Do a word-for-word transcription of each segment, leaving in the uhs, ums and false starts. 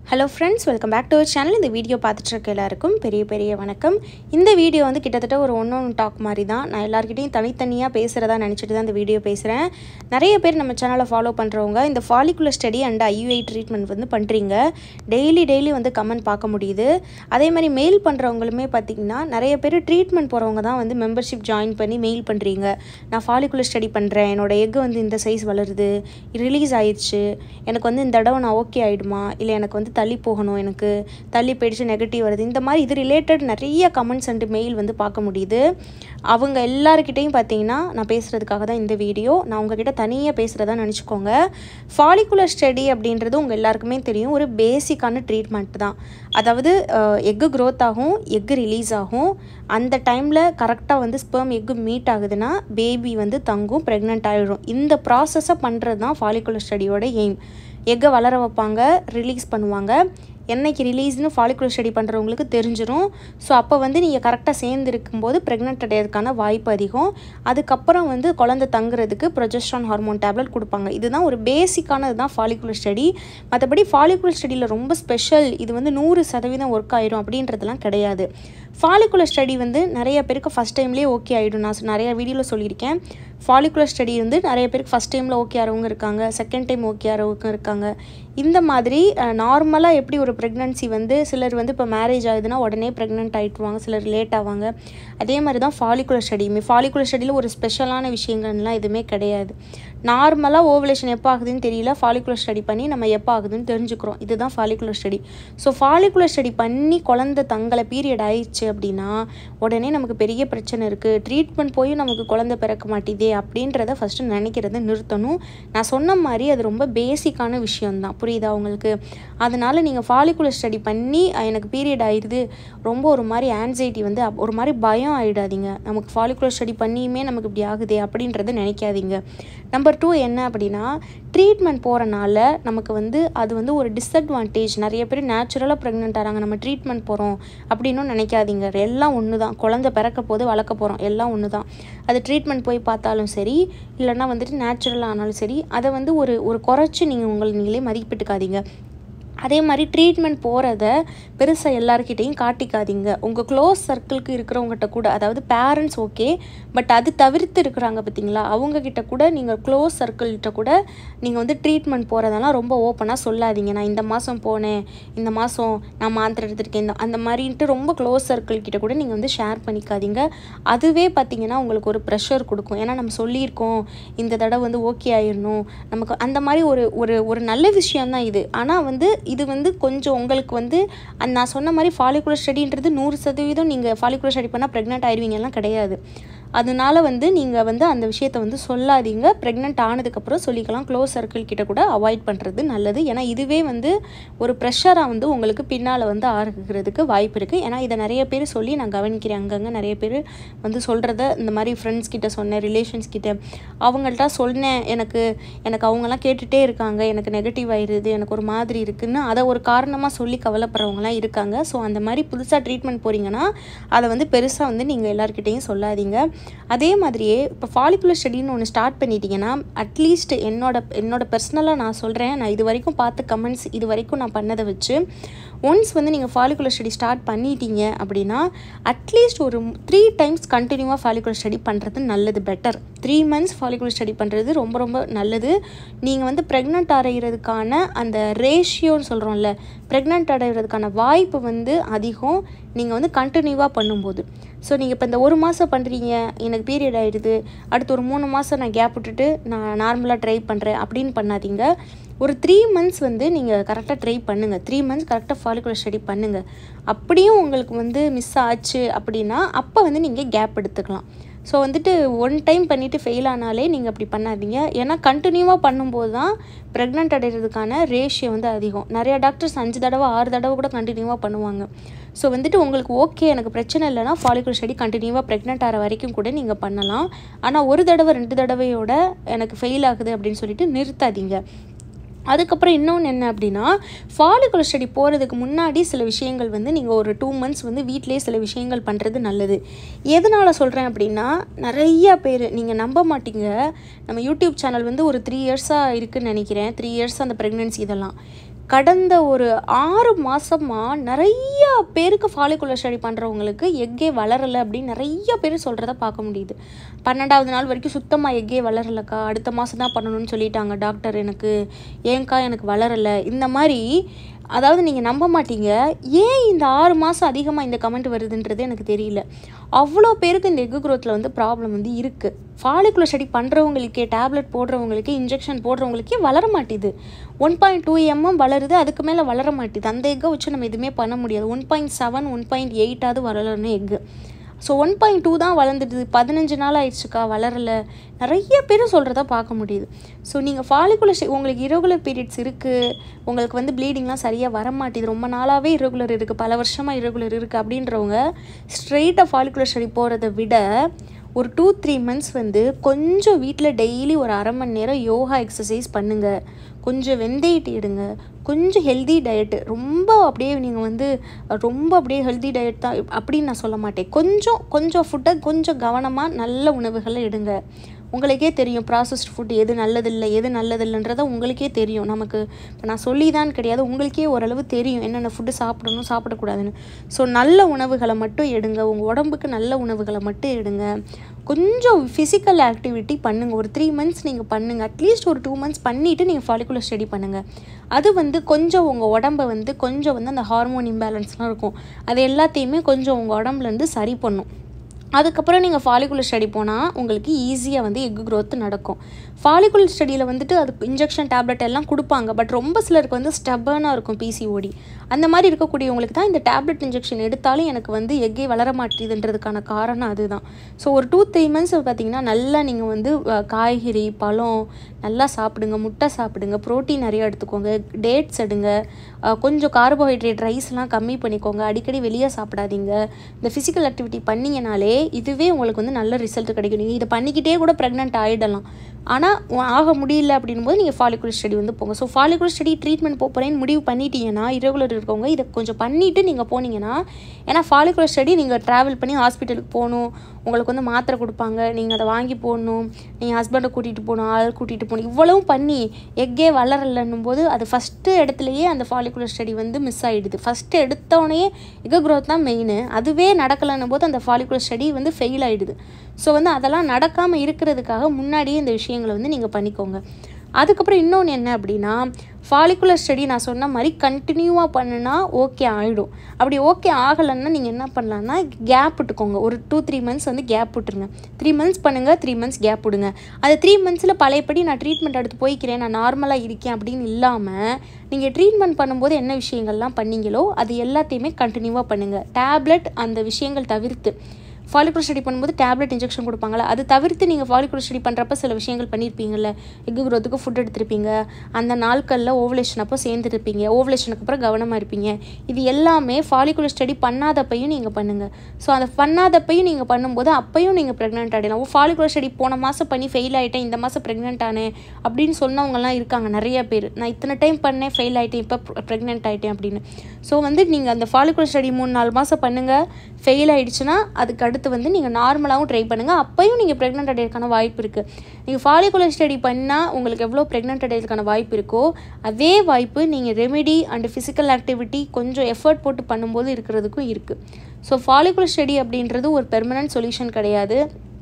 Hello friends, welcome back to our channel. இந்த video பார்த்துட்டு இருக்க எல்லாருக்கும் பெரிய பெரிய வணக்கம். இந்த வீடியோ வந்து கிட்டத்தட்ட ஒரு ஒன் ஒன் டாக் மாதிரி தான். நான் எல்லார்கிட்டையும் தனித்தனியாக பேசுகிறதா நினச்சிட்டு தான் இந்த வீடியோ பேசுகிறேன். நிறைய பேர் நம்ம சேனலை ஃபாலோ பண்ணுறவங்க இந்த follicular study and IUI treatment வந்து பண்ணுறீங்க. டெய்லி டெய்லி வந்து கமெண்ட் பார்க்க முடியுது. அதே மாதிரி மெயில் பண்ணுறவங்களுமே பார்த்திங்கன்னா நிறைய பேர் ட்ரீட்மெண்ட் போகிறவங்க தான் வந்து மெம்பர்ஷிப் ஜாயின் பண்ணி மெயில் பண்ணுறீங்க. நான் ஃபாலிகுலர் ஸ்டடி பண்ணுறேன், என்னோடய எக் வந்து இந்த சைஸ் வளருது, ரிலீஸ் ஆயிடுச்சு, எனக்கு வந்து இந்த தடவை நான் ஓகே ஆகிடுமா, இல்லை எனக்கு வந்து தள்ளி போகணும், எனக்கு தள்ளி போயிடுச்சு, நெகட்டிவ் வருது, இந்த மாதிரி இது ரிலேட்டட் நிறைய கமெண்ட்ஸ் அண்ட் மெயில் வந்து பார்க்க முடியுது. அவங்க எல்லாருக்கிட்டையும் பார்த்தீங்கன்னா நான் பேசுகிறதுக்காக தான் இந்த வீடியோ. நான் உங்ககிட்ட தனியாக பேசுகிறதா நினச்சிக்கோங்க. ஃபாலிகுலர் ஸ்டடி அப்படின்றது உங்கள் எல்லாருக்குமே தெரியும், ஒரு பேசிக்கான ட்ரீட்மெண்ட் தான். அதாவது எக்கு க்ரோத் ஆகும், எக்கு ரிலீஸ் ஆகும். அந்த டைமில் கரெக்டாக வந்து ஸ்பெர்ம் எக்கு மீட் ஆகுதுன்னா பேபி வந்து தங்கும், ப்ரெக்னென்ட் ஆகிடும். இந்த ப்ராசஸை பண்ணுறது தான் ஃபாலிகுலர் ஸ்டடியோட எய்ம். எக்கை வளர வைப்பாங்க, ரிலீஸ் பண்ணுவாங்க. என்னைக்கு ரிலீஸ்னு ஃபாலிகுலர் ஸ்டடி பண்ணுறவங்களுக்கு தெரிஞ்சிடும். ஸோ அப்போ வந்து நீங்கள் கரெக்டாக சேர்ந்து இருக்கும்போது ப்ரெக்னென்ட் அடையிறதுக்கான வாய்ப்பு அதிகம். அதுக்கப்புறம் வந்து குழந்தை தங்குறதுக்கு ப்ரொஜெஸ்ட்ரான் ஹார்மோன் டேப்லெட் கொடுப்பாங்க. இதுதான் ஒரு பேசிக்கானது தான் ஃபாலிகுலர் ஸ்டடி. மற்றபடி ஃபாலிகுலர் ஸ்டடியில் ரொம்ப ஸ்பெஷல், இது வந்து நூறு சதவீதம் ஒர்க் ஆயிடும் அப்படின்றதுலாம் கிடையாது. ஃபாலிகுலர் ஸ்டடி வந்து நிறைய பேருக்கு ஃபஸ்ட் டைம்லேயே ஓகே ஆகிடும். நான் நிறைய வீடியோவில் சொல்லியிருக்கேன். ஃபாலிகுலர் ஸ்டடி வந்து நிறைய பேருக்கு ஃபஸ்ட் டைமில் ஓகே ஆகிறவங்க இருக்காங்க, செகண்ட் டைம் ஓகே ஆகிறவங்க இருக்காங்க. இந்த மாதிரி நார்மலாக எப்படி ஒரு ப்ரெக்னன்சி வந்து சிலர் வந்து இப்போ மேரேஜ் ஆகுதுன்னா உடனே ப்ரெக்னென்ட் ஆகிட்டுவாங்க, சிலர் லேட் ஆவாங்க. அதே மாதிரி தான் ஃபாலிகுலர் ஸ்டடியுமே. ஃபாலிகுலர் ஸ்டடியில் ஒரு ஸ்பெஷலான விஷயங்கள்லாம் எதுவுமே கிடையாது. நார்மலாக ஓவலேஷன் எப்போ ஆகுதுன்னு தெரியல, ஃபாலிகுலர் ஸ்டடி பண்ணி நம்ம எப்போ ஆகுதுன்னு தெரிஞ்சுக்கிறோம். இதுதான் follicular study. So follicular study பண்ணி குழந்தை தங்களை பீரியட் ஆயிடுச்சு அப்படின்னா உடனே நமக்கு பெரிய பிரச்சனை இருக்குது, ட்ரீட்மெண்ட் போய் நமக்கு குழந்தை பிறக்க மாட்டேதே அப்படின்றத ஃபஸ்ட்டு நினைக்கிறத நிறுத்தணும். நான் சொன்ன மாதிரி அது ரொம்ப பேசிக்கான விஷயம்தான், புரியுதா உங்களுக்கு? அதனால் நீங்கள் ஃபாலிகுலர் ஸ்டடி பண்ணி எனக்கு பீரியட் ஆயிடுது, ரொம்ப ஒரு மாதிரி ஆன்சைட்டி வந்து ஒரு மாதிரி பயம் ஆகிடாதீங்க. நமக்கு ஃபாலிகுலர் ஸ்டடி பண்ணியுமே நமக்கு இப்படி ஆகுதே அப்படின்றத நினைக்காதீங்க. நம்பர் டூ என்ன அப்படின்னா, ட்ரீட்மெண்ட் போகிறனால நமக்கு வந்து அது வந்து ஒரு டிஸ்அட்வான்டேஜ். நிறைய பேர் நேச்சுரலாக ப்ரெக்னென்ட் ஆகிறாங்க, நம்ம ட்ரீட்மெண்ட் போகிறோம் அப்படின்னு நினைக்காதீங்க. எல்லாம் ஒன்று தான், குழந்தை பிறக்க போது வளர்க்க போகிறோம், எல்லாம் ஒன்று தான். அது ட்ரீட்மெண்ட் போய் பார்த்தாலும் சரி, இல்லைன்னா வந்துட்டு நேச்சுரலாக ஆனாலும் சரி, அதை வந்து ஒரு ஒரு குறைச்சி நீங்கள் உங்களை நீங்களே மதிப்பிட்டுக்காதீங்க. அதே மாதிரி ட்ரீட்மெண்ட் போகிறத பெருசாக எல்லாருக்கிட்டையும் காட்டிக்காதீங்க. உங்கள் க்ளோஸ் சர்க்கிளுக்கு இருக்கிறவங்ககிட்ட கூட, அதாவது பேரண்ட்ஸ் ஓகே, பட் அது தவிர்த்து இருக்கிறாங்க பார்த்தீங்களா, அவங்கக்கிட்ட கூட நீங்கள் க்ளோஸ் சர்க்கிள்கிட்ட கூட நீங்கள் வந்து ட்ரீட்மெண்ட் போகிறதெல்லாம் ரொம்ப ஓப்பனாக சொல்லாதீங்க. நான் இந்த மாதம் போனேன், இந்த மாதம் நான் மாத்திரை எடுத்துருக்கேன், இந்த அந்த மாதிரின்ட்டு ரொம்ப க்ளோஸ் சர்க்கிள்கிட்ட கூட நீங்கள் வந்து ஷேர் பண்ணிக்காதீங்க. அதுவே பார்த்திங்கன்னா உங்களுக்கு ஒரு ப்ரெஷர் கொடுக்கும். ஏன்னா நம்ம சொல்லியிருக்கோம் இந்த தடவை வந்து ஓகே ஆயிடணும் நமக்கு, அந்த மாதிரி ஒரு ஒரு ஒரு நல்ல விஷயந்தான் இது. ஆனால் வந்து இது வந்து கொஞ்சம் உங்களுக்கு வந்து நான் சொன்ன மாதிரி ஃபாலிகுலர் ஸ்டடின்றது நூறு சதவீதம் நீங்கள் ஃபாலிகுலர் ஸ்டடி பண்ணால் ப்ரெக்னென்ட் ஆயிடுவீங்கலாம் கிடையாது. அதனால வந்து நீங்கள் வந்து அந்த விஷயத்தை வந்து சொல்லாதீங்க. ப்ரெக்னென்ட் ஆனதுக்கப்புறம் சொல்லிக்கலாம். க்ளோஸ் சர்க்கிள் கிட்ட கூட அவாய்ட் பண்ணுறது நல்லது. ஏன்னா இதுவே வந்து ஒரு ப்ரெஷராக வந்து உங்களுக்கு பின்னால் வந்து ஆகிறதுக்கு வாய்ப்பு இருக்குது. ஏன்னா இதை நிறைய பேர் சொல்லி நான் கவனிக்கிறேன். அங்கங்கே நிறைய பேர் வந்து சொல்கிறத இந்த மாதிரி ஃப்ரெண்ட்ஸ் கிட்ட சொன்னேன், ரிலேஷன்ஸ் கிட்ட அவங்கள்ட்ட சொன்னேன், எனக்கு எனக்கு அவங்கெல்லாம் கேட்டுகிட்டே இருக்காங்க, எனக்கு நெகட்டிவ் ஆயிடுது, எனக்கு ஒரு மாதிரி இருக்குதுன்னு அதை ஒரு காரணமாக சொல்லி கவலைப்படுறவங்களாம் இருக்காங்க. ஸோ அந்த மாதிரி புதுசாக ட்ரீட்மெண்ட் போகிறீங்கன்னா அதை வந்து பெருசாக வந்து நீங்கள் எல்லாருக்கிட்டையும் சொல்லாதீங்க. அதே மாதிரியே இப்போ ஃபாலிகுலர் ஸ்டடின்னு ஒன்று ஸ்டார்ட் பண்ணிட்டீங்கன்னா, அட்லீஸ்ட் என்னோட என்னோட பர்சனலாக நான் சொல்கிறேன், நான் இது வரைக்கும் பார்த்த கமெண்ட்ஸ், இது வரைக்கும் நான் பண்ணதை வச்சு, ஒன்ஸ் வந்து நீங்கள் ஃபாலிகுலர் ஸ்டடி ஸ்டார்ட் பண்ணிட்டீங்க அப்படின்னா அட்லீஸ்ட் ஒரு த்ரீ டைம்ஸ் கண்டினியூவாக ஃபாலிகுலர் ஸ்டடி பண்ணுறது நல்லது, better. Three months follicular study பண்ணுறது ரொம்ப ரொம்ப நல்லது. நீங்கள் வந்து ப்ரெக்னென்ட் அடைகிறதுக்கான அந்த ரேஷியோன்னு சொல்கிறோம்ல, ப்ரெக்னென்ட் அடைகிறதுக்கான வாய்ப்பு வந்து அதிகம் நீங்கள் வந்து கண்டினியூவாக பண்ணும்போது. ஸோ நீங்கள் இப்போ இந்த ஒரு மாதம் பண்ணுறீங்க, எனக்கு பீரியட் ஆகிடுது, அடுத்து ஒரு மூணு மாதம் நான் கேப் விட்டுட்டு நான் நார்மலாக ட்ரை பண்ணுறேன் அப்படின்னு பண்ணாதீங்க. ஒரு த்ரீ மந்த்ஸ் வந்து நீங்கள் கரெக்டாக ட்ரை பண்ணுங்கள். த்ரீ மந்த்ஸ் கரெக்டாக ஃபாலிகுலர் ஸ்டடி பண்ணுங்கள். அப்படியும் உங்களுக்கு வந்து மிஸ் ஆச்சு அப்படின்னா அப்போ வந்து நீங்கள் கேப் எடுத்துக்கலாம். ஸோ வந்துட்டு ஒன் டைம் பண்ணிவிட்டு ஃபெயில் ஆனாலே நீங்கள் அப்படி பண்ணாதீங்க. ஏன்னா கண்டினியூவாக பண்ணும்போது தான் ப்ரெக்னென்ட் அடைகிறதுக்கான ரேஷியோ வந்து அதிகம். நிறையா டாக்டர்ஸ் அஞ்சு தடவை ஆறு தடவை கூட கண்டினியூவாக பண்ணுவாங்க. ஸோ வந்துட்டு உங்களுக்கு ஓகே, எனக்கு பிரச்சனை இல்லைனா ஃபாலிகுலர் ஸ்டடி கண்டினியூவாக ப்ரெக்னென்ட் ஆகிற வரைக்கும் கூட நீங்கள் பண்ணலாம். ஆனால் ஒரு தடவை ரெண்டு தடவையோட எனக்கு ஃபெயில் ஆகுது அப்படின்னு சொல்லிட்டு நிறுத்தாதீங்க. அதுக்கப்புறம் இன்னொன்று என்ன அப்படின்னா, ஃபாலிகுலர் ஸ்டடி போகிறதுக்கு முன்னாடி சில விஷயங்கள் வந்து நீங்கள் ஒரு டூ மந்த்ஸ் வந்து வீட்டிலே சில விஷயங்கள் பண்ணுறது நல்லது. எதனால் சொல்கிறேன் அப்படின்னா, நிறையா பேர் நீங்கள் நம்ப மாட்டீங்க, நம்ம யூடியூப் சேனல் வந்து ஒரு த்ரீ இயர்ஸாக இருக்குதுன்னு நினைக்கிறேன். த்ரீ இயர்ஸ் அந்த ப்ரெக்னென்சி இதெல்லாம் கடந்த ஒரு ஆறு மாதமாக நிறையா பேருக்கு ஃபாலிகுலர் ஸ்டடி பண்ணுறவங்களுக்கு எக்கே வளரலை அப்படின்னு நிறைய பேர் சொல்கிறத பார்க்க முடியுது. பன்னெண்டாவது நாள் வரைக்கும் சுத்தமாக எக்கே வளரலைக்கா, அடுத்த மாதம் தான் பண்ணணும்னு சொல்லிட்டாங்க டாக்டர், எனக்கு ஏன்க்கா எனக்கு வளரலை, இந்த மாதிரி. அதாவது நீங்கள் நம்ப மாட்டீங்க, ஏன் இந்த ஆறு மாதம் அதிகமாக இந்த கமெண்ட் வருதுன்றது எனக்கு தெரியல. அவ்வளோ பேருக்கு இந்த எக்கு க்ரோத்தில் வந்து ப்ராப்ளம் வந்து இருக்குது. ஃபாலிகுலர் ஸ்டடி பண்ணுறவங்களுக்கே, டேப்லெட் போடுறவங்களுக்கு, இன்ஜெக்ஷன் போடுறவங்களுக்கே வளர மாட்டேது. ஒன் பாயிண்ட் டூ எம்எம் வளருது, அதுக்கு மேலே வளர மாட்டேது. அந்த எக்கை வச்சு நம்ம எதுவுமே பண்ண முடியாது. One point seven one point எயிட்டாவது வளரணும் egg. So one point two தான் வளர்ந்துடுது, பதினஞ்சு நாள் ஆயிடுச்சுக்கா வளரலை, நிறைய பேர் சொல்கிறத பார்க்க முடியுது. ஸோ நீங்கள் ஃபாலிகுலர் உங்களுக்கு இரகுலர் பீரியட்ஸ் இருக்குது, உங்களுக்கு வந்து ப்ளீடிங்லாம் சரியாக வர மாட்டேது, ரொம்ப நாளாகவே இரகுலர் இருக்குது, பல வருஷமாக இரகுலர் இருக்குது அப்படின்றவங்க ஸ்ட்ரெயிட்டாக ஃபாலிகுலர் ஸ்டடி போகிறத விட ஒரு டூ த்ரீ மந்த்ஸ் வந்து கொஞ்சம் வீட்டில் டெய்லி ஒரு அரை மணி நேரம் யோகா எக்ஸசைஸ் பண்ணுங்கள், கொஞ்சம் வெந்தயட்டு எடுங்க, கொஞ்சம் ஹெல்தி டயட்டு. ரொம்ப அப்படியே நீங்கள் வந்து ரொம்ப அப்படியே ஹெல்தி டயட் தான் அப்படின்னு நான் சொல்ல மாட்டேன். கொஞ்சம் கொஞ்சம் ஃபுட்டை கொஞ்சம் கவனமாக நல்ல உணவுகளை எடுங்க. உங்களுக்கே தெரியும் ப்ராசஸ்ட் ஃபுட் எது நல்லதில்லை எது நல்லதில்லைன்றதை உங்களுக்கே தெரியும். நமக்கு இப்போ நான் சொல்லி தான் கிடையாது, உங்களுக்கே ஓரளவு தெரியும் என்னென்ன ஃபுட்டு சாப்பிடணும் சாப்பிடக்கூடாதுன்னு. ஸோ நல்ல உணவுகளை மட்டும் எடுங்க, உங்கள் உடம்புக்கு நல்ல உணவுகளை மட்டும் எடுங்க. கொஞ்சம் ஃபிசிக்கல் ஆக்டிவிட்டி பண்ணுங்கள். ஒரு த்ரீ மந்த்ஸ் நீங்கள் பண்ணுங்கள், அட்லீஸ்ட் ஒரு டூ மந்த்ஸ் பண்ணிவிட்டு நீங்கள் ஃபாலிகுலர் ஸ்டடி பண்ணுங்கள். அது வந்து கொஞ்சம் உங்கள் உடம்பை வந்து கொஞ்சம் வந்து அந்த ஹார்மோன் இம்பேலன்ஸ்லாம் இருக்கும், அது எல்லாத்தையுமே கொஞ்சம் உங்கள் உடம்புலேருந்து சரி பண்ணும். அதுக்கப்புறம் நீங்கள் ஃபாலிகுலர் ஸ்டடி போனால் உங்களுக்கு ஈஸியாக வந்து எக்கு க்ரோத் நடக்கும். ஃபாலிகுலர் ஸ்டடியில் வந்துட்டு அதுக்கு இன்ஜெக்ஷன் டேப்லெட் எல்லாம் கொடுப்பாங்க, பட் ரொம்ப சிலருக்கு வந்து ஸ்டபர்னாக இருக்கும் பிசிஓடி. அந்த மாதிரி இருக்கக்கூடியவங்களுக்கு தான் இந்த டேப்லெட் இன்ஜெக்ஷன் எடுத்தாலும் எனக்கு வந்து எக்கே வளர மாட்டேதுன்றதுக்கான காரணம் அதுதான். ஸோ ஒரு டூ த்ரீ மந்த்ஸ் பார்த்திங்கன்னா நல்லா நீங்கள் வந்து காய்கறி பழம் நல்லா சாப்பிடுங்க, முட்டை சாப்பிடுங்க, ப்ரோட்டீன் நிறையா எடுத்துக்கோங்க, டேட்ஸ் எடுங்க, கொஞ்சம் கார்போஹைட்ரேட் ரைஸ்லாம் கம்மி பண்ணிக்கோங்க, அடிக்கடி வெளியே சாப்பிடாதீங்க. இந்த ஃபிசிக்கல் ஆக்டிவிட்டி பண்ணிங்கனாலே இதுவே உங்களுக்கு வந்து நல்ல ரிசல்ட் கிடைக்கும். நீங்கள் இதை பண்ணிக்கிட்டே கூட ப்ரெக்னென்ட் ஆகிடலாம். ஆனால் ஆக முடியல அப்படின்னும் போது நீங்கள் ஃபாலிகுலர் ஸ்டடி வந்து போங்க. ஸோ ஃபாலிகுலர் ஸ்டடி ட்ரீட்மெண்ட் போகிறேன்னு முடிவு பண்ணிட்டீங்கன்னா, இரகுலர் இருக்கவங்க இதை கொஞ்சம் பண்ணிவிட்டு நீங்கள் போனீங்கன்னா, ஏன்னா ஃபாலிகுலர் ஸ்டடி நீங்கள் ட்ராவல் பண்ணி ஹாஸ்பிட்டலுக்கு போகணும், உங்களுக்கு வந்து மாத்திரை கொடுப்பாங்க, நீங்கள் அதை வாங்கி போடணும், நீங்கள் ஹஸ்பண்டை கூட்டிகிட்டு போகணும், ஆள் கூட்டிகிட்டு போகணும், இவ்வளவும் பண்ணி எக்கே வளரலன்னும் போது அது ஃபஸ்ட்டு இடத்துலையே அந்த ஃபாலிகுலர் ஸ்டடி வந்து மிஸ் ஆகிடுது. ஃபஸ்ட்டு எடுத்தோடனே எக்கு க்ரோத் தான் மெயின், அதுவே நடக்கலைன்னும் போது அந்த ஃபாலிகுலர் ஸ்டடி வந்து ஃபெயில் ஆகிடுது. ஸோ வந்து அதெல்லாம் நடக்காமல் இருக்கிறதுக்காக முன்னாடியே இந்த விஷயங்களை வந்து நீங்கள் பண்ணிக்கோங்க. அதுக்கப்புறம் இன்னொன்று என்ன அப்படின்னா, ஃபாலிகுலர் ஸ்டடி நான் சொன்ன மாதிரி கண்டினியூவாக பண்ணுனா ஓகே ஆகிடும். அப்படி ஓகே ஆகலைன்னா நீங்கள் என்ன பண்ணலான்னா கேப் விட்டுக்கோங்க. ஒரு டூ த்ரீ மந்த்ஸ் வந்து கேப் விட்டுருங்க. த்ரீ மந்த்ஸ் பண்ணுங்கள், த்ரீ மந்த்ஸ் கேப் விடுங்க. அது த்ரீ மந்த்ஸில் பழையபடி நான் ட்ரீட்மெண்ட் எடுத்து போய்க்கிறேன், நான் நார்மலாக இருக்கேன் அப்படின்னு இல்லாமல், நீங்கள் ட்ரீட்மெண்ட் பண்ணும்போது என்ன விஷயங்கள்லாம் பண்ணீங்களோ அது எல்லாத்தையுமே கண்டினியூவாக பண்ணுங்கள். டேப்லெட் அந்த விஷயங்கள் தவிர்த்து, ஃபாலிகுலர் ஸ்டடி பண்ணும்போது டேப்லெட் இன்ஜெக்ஷன் கொடுப்பாங்களா, அது தவிர்த்து நீங்கள் ஃபாலிகுலர் ஸ்டடி பண்ணுறப்ப சில விஷயங்கள் பண்ணியிருப்பீங்கள்ல, எக்கு க்ரோத்துக்கு ஃபுட் எடுத்திருப்பீங்க, அந்த நாட்களில் ஓவலேஷன் அப்போ சேர்ந்துருப்பீங்க, ஓவலேஷனுக்கு அப்புறம் கவனமாக இருப்பீங்க. இது எல்லாமே ஃபாலிகுலர் ஸ்டடி பண்ணாதப்பையும் நீங்கள் பண்ணுங்கள். ஸோ அந்த பண்ணாதப்பையும் நீங்கள் பண்ணும்போது அப்பையும் நீங்கள் ப்ரெக்னென்ட் ஆகிடலாம். ஓ ஃபாலிகுலர் ஸ்டடி போன மாதம் பண்ணி ஃபெயில் ஆகிட்டேன், இந்த மாதம் ப்ரெக்னென்ட் ஆனேன் அப்படின்னு சொன்னவங்கலாம் இருக்காங்க நிறைய பேர். நான் இத்தனை டைம் பண்ணேன் ஃபெயில் ஆகிட்டேன், இப்போ ப்ரெக்னென்ட் ஆகிட்டேன் அப்படின்னு. ஸோ வந்து நீங்கள் அந்த ஃபாலிகுலர் ஸ்டடி மூணு நாலு மாதம் பண்ணுங்கள், ஃபெயில் ஆகிடுச்சுன்னா அதுக்கு அடுத்து வந்து நீங்கள் நார்மலாகவும் ட்ரை பண்ணுங்கள், அப்பையும் நீங்கள் ப்ரெக்னென்ட் அடையிறதுக்கான வாய்ப்பு இருக்குது. நீங்கள் ஃபாலிகுலர் ஸ்டடி பண்ணால் உங்களுக்கு எவ்வளோ ப்ரெக்னென்ட் அடையிறதுக்கான வாய்ப்பு இருக்கோ அதே வாய்ப்பு நீங்கள் ரெமெடி அண்ட் ஃபிசிக்கல் ஆக்டிவிட்டி கொஞ்சம் எஃபர்ட் போட்டு பண்ணும்போது இருக்கிறதுக்கும் இருக்குது. ஸோ ஃபாலிகுலர் ஸ்டடி அப்படின்றது ஒரு பெர்மனன்ட் சொல்யூஷன் கிடையாது.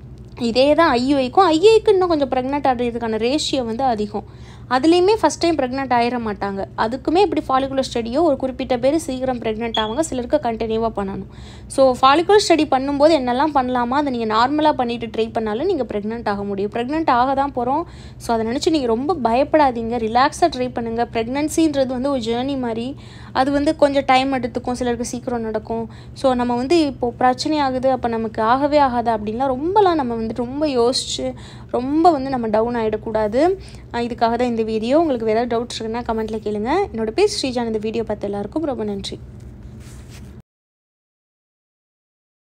இதே தான் ஐயுஐக்கும், ஐயுஐக்கு இன்னும் கொஞ்சம் ப்ரெக்னென்ட் ஆகிறதுக்கான ரேஷியோ வந்து அதிகம். அதுலேயுமே ஃபஸ்ட் டைம் ப்ரெக்னென்ட் ஆகிட மாட்டாங்க. அதுக்குமே இப்படி ஃபாலிகுலர் ஸ்டடியோ ஒரு குறிப்பிட்ட பேர் சீக்கிரம் ப்ரெக்னென்ட் ஆவாங்க, சிலருக்கு கண்டினியூவாக பண்ணணும். ஸோ ஃபாலிகுலர் ஸ்டடி பண்ணும்போது என்னெல்லாம் பண்ணலாமா அதை நீங்கள் நார்மலாக பண்ணிவிட்டு ட்ரை பண்ணாலும் நீங்கள் ப்ரெக்னென்ட் ஆக முடியும். ப்ரெக்னென்ட் ஆக தான் போகிறோம். ஸோ அதை நினச்சி நீங்கள் ரொம்ப பயப்படாதீங்க, ரிலாக்ஸாக ட்ரை பண்ணுங்கள். ப்ரெக்னன்சின்றது வந்து ஒரு ஜேர்னி மாதிரி, அது வந்து கொஞ்சம் டைம் எடுத்துக்கும், சிலருக்கு சீக்கிரம் நடக்கும். ஸோ நம்ம வந்து இப்போது பிரச்சனை ஆகுது அப்போ நமக்கு ஆகவே ஆகாது அப்படின்லாம் ரொம்பலாம் நம்ம வந்து ரொம்ப யோசிச்சு ரொம்ப வந்து நம்ம டவுன் ஆகிடக்கூடாது. இதுக்காக தான் இந்த வீடியோ. உங்களுக்கு வேறு ஏதாவது டவுட்ஸ் இருக்குன்னா கமெண்ட்டில் கேளுங்க. என்னோட பேர் ஸ்ரீஜான். இந்த வீடியோ பார்த்த எல்லாருக்கும் ரொம்ப நன்றி.